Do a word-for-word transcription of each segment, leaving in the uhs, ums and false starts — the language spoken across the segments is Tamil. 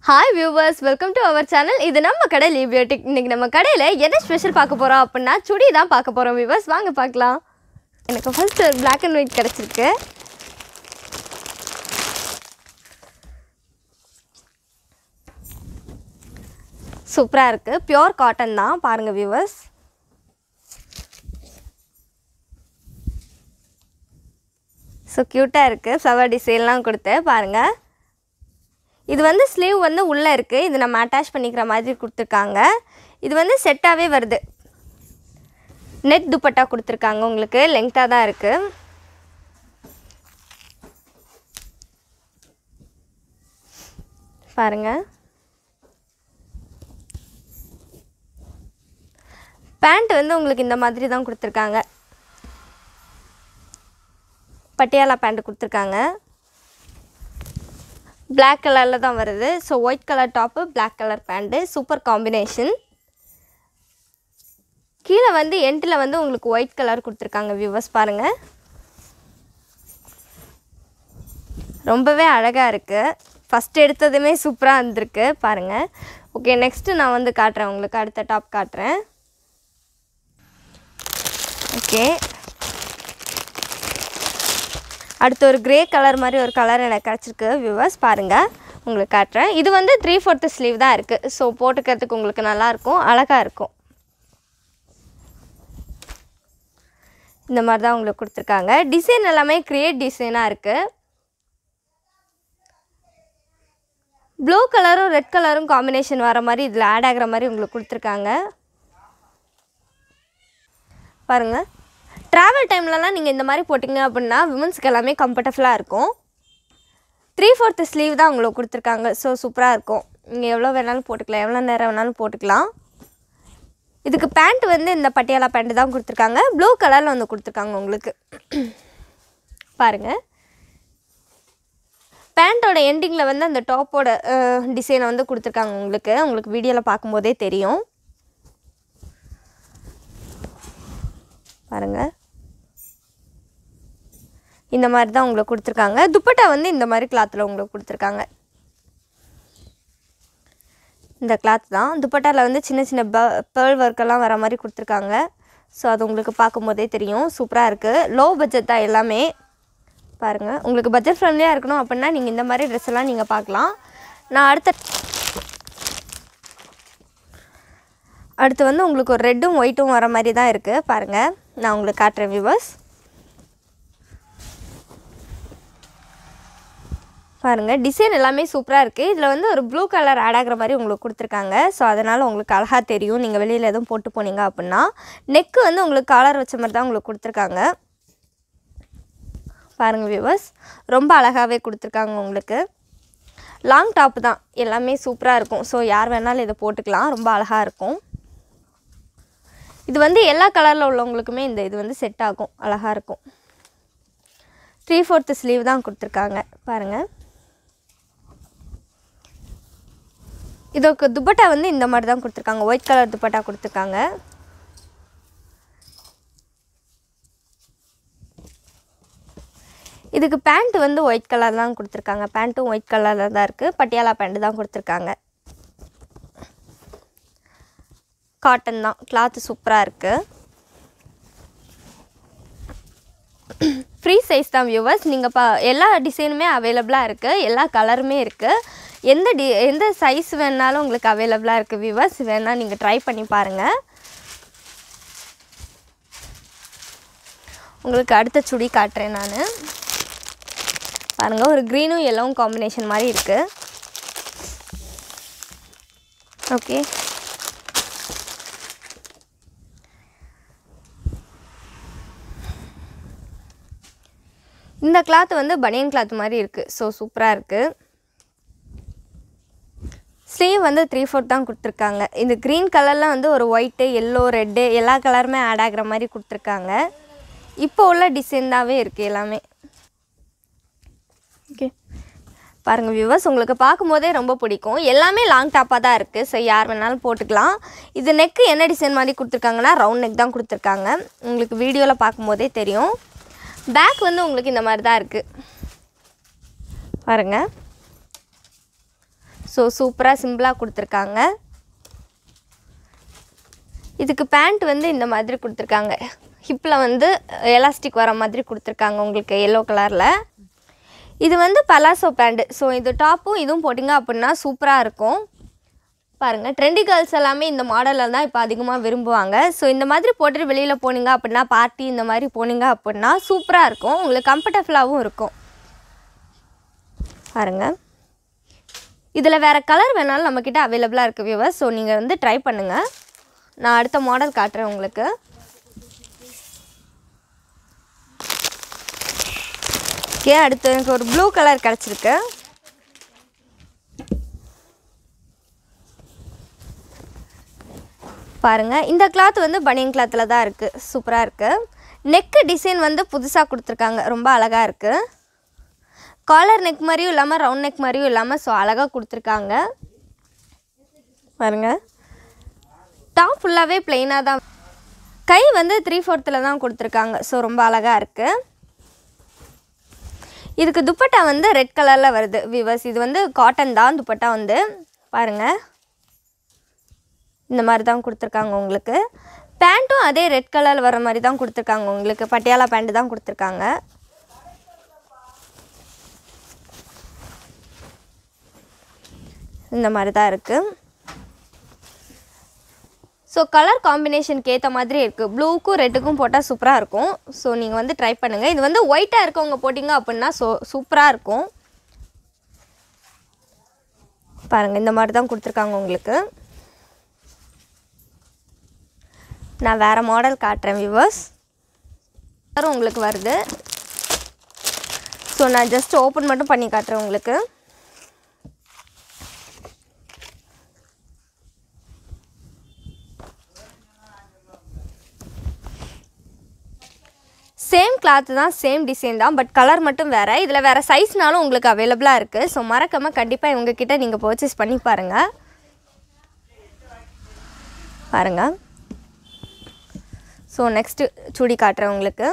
Hi viewers, welcome to our channel. இது நம்ம கடை லிபியோட்டிக். இன்னைக்கு நம்ம கடையில என்ன ஸ்பெஷல் பார்க்க போறோம் அப்படினா சுடி தான் பார்க்க போறோம் viewers. வாங்க பார்க்கலாம். எனக்கு ஃபர்ஸ்ட் black and white கிடைச்சிருக்கு. சூப்பரா இருக்கு. பியூர் காட்டன் தான் பாருங்க viewers. So cute-ஆ இருக்கு. flower design-லாம் கொடுத்து பாருங்க. இது வந்து ஸ்லீவ் வந்து உள்ள இருக்கு. இது நம்ம அட்டாச் பண்ணிக்கிற மாதிரி கொடுத்திருக்காங்க. இது வந்து செட்டாவே வருது. நெட் துப்பட்டா கொடுத்திருக்காங்க உங்களுக்கு. லெங்தா தான் இருக்கு. பாருங்க. பேண்ட் வந்து உங்களுக்கு இந்த மாதிரி தான் கொடுத்திருக்காங்க. பட்டியாலா பேண்ட் கொடுத்திருக்காங்க. black color தான் வருது. So white color top, black color pant, super combination. கீழ வந்து எண்ட்ல வந்து உங்களுக்கு white color கொடுத்திருக்காங்க viewers பாருங்க. ரொம்பவே அழகா இருக்கு. ஃபர்ஸ்ட் எடுத்ததுமே சூப்பரா இருந்திருக்கு பாருங்க. ஓகே நெக்ஸ்ட் நான் வந்து காட்றேன் உங்களுக்கு அடுத்த டாப் காட்றேன். ஓகே அடுத்து ஒரு கிரே கலர் மாதிரி ஒரு கலர் எனக்கு கிடைச்சிருக்கு வியூவர்ஸ் பாருங்க உங்களுக்கு காட்றேன். இது வந்து three fourth ஸ்லீவ் தான் இருக்கு. சோ போட்டுக்கிறதுக்கு உங்களுக்கு நல்லா இருக்கும், அழகா இருக்கும். இந்த மாதிரி தான் உங்களுக்கு கொடுத்திருக்காங்க. டிசைன் எல்லாமே கிரியேட் டிசைனா இருக்கு. ப்ளூ கலரும் ரெட் கலரும் காம்பினேஷன் வர மாதிரி இதுல ஆட் ஆகுற மாதிரி உங்களுக்கு கொடுத்திருக்காங்க. பாருங்க. travel டைம்லலாம் நீங்க இந்த மாதிரி போடிங்க அப்படினா விமென்ஸ்க்கு எல்லாமே கம்ஃபர்ட்டபிளா இருக்கும். three fourth ஸ்லீவ் தான் உங்களுக்கு கொடுத்திருக்காங்க. சோ சூப்பரா இருக்கும். நீங்க எவ்வளவு வேணாலும் போட்டுக்கலாம், எவ்வளவு நேரம் வேணாலும் போட்டுக்கலாம். இதுக்கு பேண்ட் வந்து இந்த பட்டியாலா பேண்ட் தான் கொடுத்திருக்காங்க. ப்ளூ கலர்ல வந்து கொடுத்திருக்காங்க உங்களுக்கு. பாருங்க. பேண்டோட எண்டிங்ல வந்து அந்த டாப்போட டிசைனை வந்து கொடுத்திருக்காங்க உங்களுக்கு. உங்களுக்கு வீடியோல பாக்கும்போதே தெரியும். பாருங்க. இந்த மாதிரி தான் உங்களுக்கு கொடுத்திருக்காங்க. துப்பட்டா வந்து இந்த மாதிரி கிளாத்ல உங்களுக்கு கொடுத்திருக்காங்க. இந்த கிளாத் தான். துப்பட்டால வந்து சின்ன சின்ன pearl work எல்லாம் வர மாதிரி கொடுத்திருக்காங்க. சோ அது உங்களுக்கு பாக்கும்போதே தெரியும். சூப்பரா இருக்கு. லோ பட்ஜெட் தான் எல்லாமே. பாருங்க. உங்களுக்கு பட்ஜெட் ஃப்ரெண்ட்லியா இருக்கணும் அப்படினா நீங்க இந்த மாதிரி Dress எல்லாம் நீங்க பார்க்கலாம். நான் அடுத்த அடுத்து வந்து உங்களுக்கு ஒரு ரெட்டும் ஒயிட்டும் வர மாதிரி தான் இருக்கு. பாருங்க. நான் உங்களுக்கு காட்றேன் viewers. பாருங்க டிசைன் எல்லாமே சூப்பரா இருக்கு. இதுல வந்து ஒரு ப்ளூ கலர் ஆட் ஆகுற மாதிரி உங்களுக்கு கொடுத்திருக்காங்க. சோ அதனால உங்களுக்கு அழகா தெரியும். நீங்க வெளியில எதுவும் போட்டு போனீங்க அப்படினா நெக் வந்து உங்களுக்கு காலர் வச்ச மாதிரி தான் உங்களுக்கு கொடுத்திருக்காங்க. பாருங்க viewers. ரொம்ப அழகாவே கொடுத்திருக்காங்க உங்களுக்கு. லாங் டாப் தான். எல்லாமே சூப்பரா இருக்கும். சோ யார் வேணாலும் இத போட்டுக்கலாம். ரொம்ப அழகா இருக்கும். இது வந்து எல்லா கலர்ல உள்ளவங்களுக்குமே இந்த இது வந்து செட் ஆகும். அழகா இருக்கும். three fourth ஸ்லீவ் தான் கொடுத்திருக்காங்க. பாருங்க. இதுக்கு துப்பட்டா வந்து இந்த மாதிரி தான் கொடுத்திருக்காங்க. ஒயிட் கலர் துப்பட்டா கொடுத்திருக்காங்க. இதுக்கு பேண்ட் வந்து ஒயிட் கலர் தான் கொடுத்திருக்காங்க. பேண்ட்டும் ஒயிட் கலர்ல தான் இருக்கு. பட்டியாலா பேண்ட் தான் கொடுத்திருக்காங்க. காட்டன் தான். கிளாத் சூப்பரா இருக்கு. ஃப்ரீ சைஸ் தான் viewers. நீங்க எல்லா டிசைனுமே அவேலபிளா இருக்கு. எல்லா கலருமே இருக்கு. எந்த எந்த சைஸ் வேணாலும் உங்களுக்கு அவேலபிளா இருக்கு viewers. வேணா நீங்க ட்ரை பண்ணி பாருங்க. உங்களுக்கு அடுத்த சுடி காட்றேன் நானு. பாருங்க ஒரு greenும் yellowவும் காம்பினேஷன் மாதிரி இருக்கு. ஓகே. இந்த கிளாத் வந்து பனியன் கிளாத் மாதிரி இருக்கு. சோ சூப்பரா இருக்கு. ஸ்லீவ் வந்து three fourth தான் கொடுத்திருக்காங்க. இந்த green கலர்ல வந்து ஒரு white, yellow, red எல்லா கலருமே ஆட் ஆகுற மாதிரி கொடுத்திருக்காங்க. இப்போ உள்ள டிசைன் தாவே இருக்கு எல்லாமே. ஓகே. பாருங்க viewers உங்களுக்கு பாக்கும்போதே ரொம்ப பிடிக்கும். எல்லாமே லாங் டாப்பா தான் இருக்கு. சோ யார் வேணாலும் போட்டுக்கலாம். இது நெக் என்ன டிசைன் மாதிரி கொடுத்திருக்காங்கன்னா ரவுண்ட் நெக் தான் கொடுத்திருக்காங்க. உங்களுக்கு வீடியோல பாக்கும்போதே தெரியும். பேக் வந்து உங்களுக்கு இந்த மாதிரி தான் இருக்கு. பாருங்க. ஸோ சூப்பராக சிம்பிளாக கொடுத்துருக்காங்க. இதுக்கு பேண்ட் வந்து இந்த மாதிரி கொடுத்துருக்காங்க. ஹிப்பில் வந்து எலாஸ்டிக் வர மாதிரி கொடுத்துருக்காங்க உங்களுக்கு எல்லோ கலரில். இது வந்து பலாசோ பேண்ட். ஸோ இது டாப்பும் இதுவும் போட்டிங்க அப்படின்னா சூப்பராக இருக்கும். பாருங்கள், ட்ரெண்டி கேர்ள்ஸ் எல்லாமே இந்த மாடலில் தான் இப்போ அதிகமாக விரும்புவாங்க. ஸோ இந்த மாதிரி போட்டுட்டு வெளியில் போனீங்க அப்படின்னா, பார்ட்டி இந்த மாதிரி போனீங்க அப்படின்னா சூப்பராக இருக்கும். உங்களுக்கு கம்ஃபர்டபுளாகவும் இருக்கும். பாருங்கள், இதில் வேறு கலர் வேணாலும் நம்மக்கிட்ட அவைலபிளாக இருக்குது வியூவர்ஸ். ஸோ நீங்கள் வந்து ட்ரை பண்ணுங்கள். நான் அடுத்த மாடல் காட்டுறேன் உங்களுக்கு. ஓகே, அடுத்து எனக்கு ஒரு ப்ளூ கலர் கிடச்சிருக்கு. பாருங்கள், இந்த கிளாத் வந்து பனியன் கிளாத்தில் தான் இருக்குது. சூப்பராக இருக்குது. நெக்கு டிசைன் வந்து புதுசாக கொடுத்துருக்காங்க. ரொம்ப அழகாக இருக்குது. காலர் நெக் மாதிரியும் இல்லாமல் ரவுண்ட் நெக் மாதிரியும் இல்லாமல் ஸோ அழகாக கொடுத்துருக்காங்க. பாருங்கள், டாப் ஃபுல்லாகவே ப்ளெயினாக தான். கை வந்து த்ரீ ஃபோர்த்தில் தான் கொடுத்துருக்காங்க. ஸோ ரொம்ப அழகாக இருக்குது. இதுக்கு துப்பட்டா வந்து ரெட் கலரில் வருது வியூவர்ஸ். இது வந்து காட்டன் தான் துப்பட்டா வந்து. பாருங்கள், இந்த மாதிரி தான் கொடுத்துருக்காங்க உங்களுக்கு. பேண்ட்டும் அதே ரெட் கலரில் வர மாதிரி தான் கொடுத்துருக்காங்க உங்களுக்கு. பட்டியாலா பேண்ட்டு தான் கொடுத்துருக்காங்க. இந்த மாதிரி தான் இருக்குது. ஸோ கலர் காம்பினேஷனுக்கு ஏற்ற மாதிரி இருக்குது. ப்ளூக்கும் ரெட்டுக்கும் போட்டால் சூப்பராக இருக்கும். ஸோ நீங்கள் வந்து ட்ரை பண்ணுங்கள். இது வந்து ஒயிட்டாக இருக்கவங்க போட்டிங்க அப்படின்னா ஸோ சூப்பராக இருக்கும். பாருங்கள், இந்த மாதிரி தான் கொடுத்துருக்காங்க உங்களுக்கு. நான் வேறு மாடல் காட்டுறேன் வியூவர்ஸ். கலரும் உங்களுக்கு வருது. ஸோ நான் ஜஸ்ட் ஓப்பன் மட்டும் பண்ணி காட்டுறேன் உங்களுக்கு. சேம் கிளாத்து தான், சேம் டிசைன் தான், பட் கலர் மட்டும் வேறு. இதில் வேறு சைஸ்னாலும் உங்களுக்கு அவைலபிளாக இருக்குது. ஸோ மறக்காமல் கண்டிப்பாக இவங்கக்கிட்ட நீங்கள் பர்ச்சேஸ் பண்ணி பாருங்கள். பாருங்கள், ஸோ நெக்ஸ்ட்டு சுடி காட்டுறேன் உங்களுக்கு.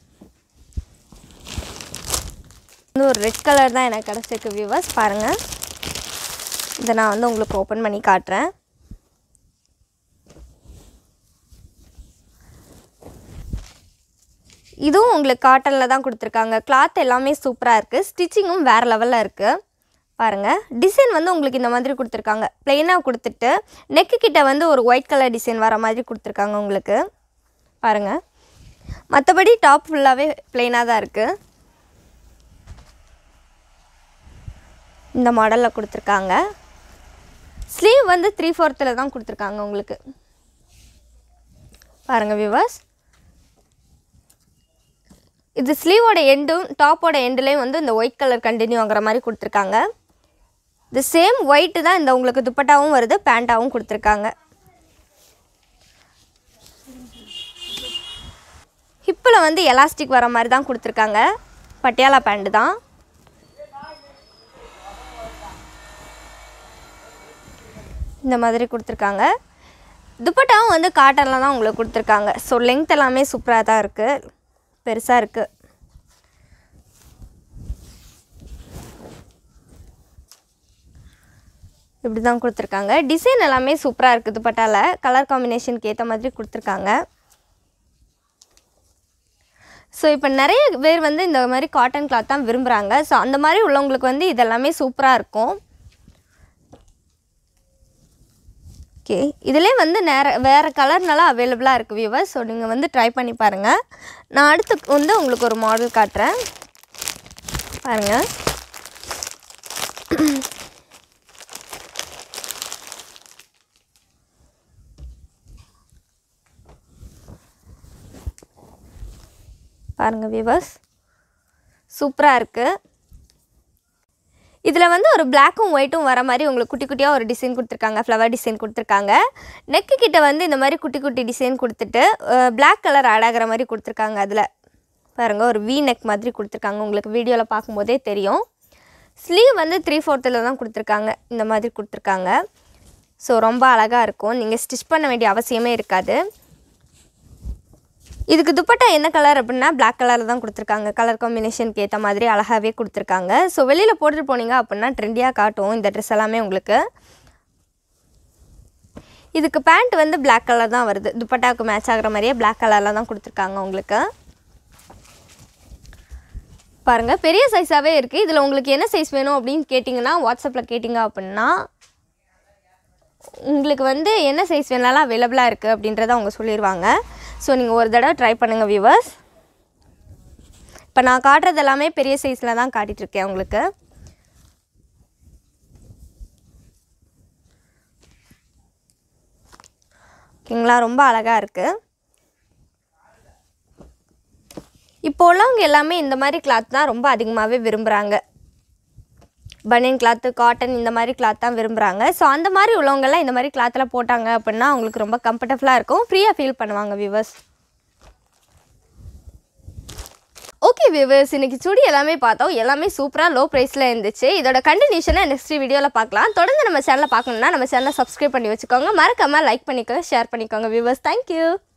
வந்து ஒரு ரெட் கலர் தான் எனக்கு கிடச்சிருக்கு வியூவர்ஸ். பாருங்கள், இதை நான் வந்து உங்களுக்கு ஓப்பன் பண்ணி காட்டுறேன். இதுவும் உங்களுக்கு காட்டனில் தான் கொடுத்துருக்காங்க. கிளாத் எல்லாமே சூப்பராக இருக்குது. ஸ்டிச்சிங்கும் வேறு லெவலில் இருக்குது. பாருங்கள், டிசைன் வந்து உங்களுக்கு இந்த மாதிரி கொடுத்துருக்காங்க. ப்ளெயினாக கொடுத்துட்டு நெக்கு கிட்ட வந்து ஒரு ஒயிட் கலர் டிசைன் வர மாதிரி கொடுத்துருக்காங்க உங்களுக்கு. பாருங்கள், மற்றபடி டாப் ஃபுல்லாகவே ப்ளெயினாக தான் இருக்குது. இந்த மாடலில் கொடுத்துருக்காங்க. ஸ்லீவ் வந்து த்ரீ ஃபோர்த்தில் தான் கொடுத்துருக்காங்க உங்களுக்கு. பாருங்கள் வியூவர்ஸ், இது ஸ்லீவோட எண்டும் டாப்போட எண்டுலேயும் வந்து இந்த ஒயிட் கலர் கண்டினியூ ஆகிற மாதிரி கொடுத்துருக்காங்க. இது சேம் ஒயிட்டு தான் இந்த உங்களுக்கு துப்பட்டாவும் வருது, பேண்ட்டாகவும் கொடுத்துருக்காங்க. ஹிப்பில் வந்து எலாஸ்டிக் வர மாதிரி தான் கொடுத்துருக்காங்க. பட்டியாலா பேண்ட்டு தான். இந்த மாதிரி கொடுத்துருக்காங்க. துப்பட்டாவும் வந்து காட்டனில் தான் உங்களுக்கு கொடுத்துருக்காங்க. ஸோ லெங்த் எல்லாமே சூப்பராக தான் இருக்குது, பெருசாக இருக்குது. இப்படி தான் கொடுத்துருக்காங்க. டிசைன் எல்லாமே சூப்பராக இருக்குது. துப்பட்டாவில் கலர் காம்பினேஷனுக்கு ஏற்ற மாதிரி கொடுத்துருக்காங்க. ஸோ இப்போ நிறைய பேர் வந்து இந்த மாதிரி காட்டன் கிளாத் தான் விரும்புகிறாங்க. ஸோ அந்த மாதிரி உள்ளவங்களுக்கு வந்து இதெல்லாமே சூப்பராக இருக்கும். ஓகே, இதிலே வந்து நேர வேறு கலர்னால அவைலபிளாக இருக்குது வியூவர்ஸ். ஸோ நீங்கள் வந்து ட்ரை பண்ணி பாருங்கள். நான் அடுத்து வந்து உங்களுக்கு ஒரு மாடல் காட்டுறேன். பாருங்கள், பாருங்கள் வியூவர்ஸ், சூப்பராக இருக்குது. இதில் வந்து ஒரு பிளாக்கும் ஒயிட்டும் வர மாதிரி உங்களுக்கு குட்டி குட்டியாக ஒரு டிசைன் கொடுத்துருக்காங்க. ஃப்ளவர் டிசைன் கொடுத்துருக்காங்க. நெக்கு கிட்ட வந்து இந்த மாதிரி குட்டி குட்டி டிசைன் கொடுத்துட்டு பிளாக் கலர் ஆட் ஆகிற மாதிரி கொடுத்துருக்காங்க. அதில் பாருங்கள், ஒரு வி நெக் மாதிரி கொடுத்துருக்காங்க. உங்களுக்கு வீடியோவில் பார்க்கும்போதே தெரியும். ஸ்லீவ் வந்து த்ரீ ஃபோர்த்தில் தான் கொடுத்துருக்காங்க. இந்த மாதிரி கொடுத்துருக்காங்க. ஸோ ரொம்ப அழகாக இருக்கும். நீங்கள் ஸ்டிச் பண்ண வேண்டிய அவசியமே இருக்காது. இதுக்கு துப்பட்டா என்ன கலர் அப்படின்னா பிளாக் கலரில் தான் கொடுத்துருக்காங்க. கலர் காம்பினேஷனுக்கு ஏற்ற மாதிரி அழகாகவே கொடுத்துருக்காங்க. ஸோ வெளியில் போட்டுட்டு போனீங்க அப்படின்னா ட்ரெண்டியாக காட்டும் இந்த ட்ரெஸ் எல்லாமே உங்களுக்கு. இதுக்கு பேண்ட் வந்து பிளாக் கலர் தான் வருது. துப்பட்டாவுக்கு மேட்ச் ஆகிற மாதிரியே பிளாக் கலரில் தான் கொடுத்துருக்காங்க உங்களுக்கு. பாருங்கள் பெரிய சைஸாகவே இருக்குது. இதில் உங்களுக்கு என்ன சைஸ் வேணும் அப்படின்னு கேட்டிங்கன்னா வாட்ஸ்அப்பில் கேட்டிங்க அப்படின்னா உங்களுக்கு வந்து என்ன சைஸ் வேணாலும் அவைலபிளாக இருக்குது அப்படின்றத அவங்க சொல்லிடுவாங்க. ஸோ நீங்கள் ஒரு தடவை ட்ரை பண்ணுங்கள் வியூவர்ஸ். இப்போ நான் காட்டுறது எல்லாமே பெரிய சைஸில் தான் காட்டிகிட்ருக்கேன் உங்களுக்கு. ஓகேங்களா, ரொம்ப அழகாக இருக்குது. இப்போ உள்ளவங்க எல்லாமே இந்த மாதிரி கிளாத் தான் ரொம்ப அதிகமாகவே விரும்புகிறாங்க. பனியன் கிளாத்து, காட்டன் இந்த மாதிரி கிளாத் தான் விரும்புகிறாங்க. ஸோ அந்த மாதிரி உள்ளவங்கெல்லாம் இந்த மாதிரி கிளாத்தில் போட்டாங்க அப்படின்னா அவங்களுக்கு ரொம்ப கம்ஃபர்டபுளாக இருக்கும், ஃப்ரீயாக ஃபீல் பண்ணுவாங்க வியூவர்ஸ். ஓகே வியூவர்ஸ், இன்றைக்கி சுடி எல்லாமே பார்த்தோம். எல்லாமே சூப்பராக லோ ப்ரைஸில் இருந்துச்சு. இதோட கண்டினியூஷனை நெக்ஸ்ட் வீடியோவில் பார்க்கலாம். தொடர்ந்து நம்ம சேனலை பார்க்கணுன்னா நம்ம சேனலை சப்ஸ்கிரைப் பண்ணி வச்சுக்கோங்க. மறக்காமல் லைக் பண்ணிக்கோங்க, ஷேர் பண்ணிக்கோங்க வியூவர்ஸ். தேங்க்யூ.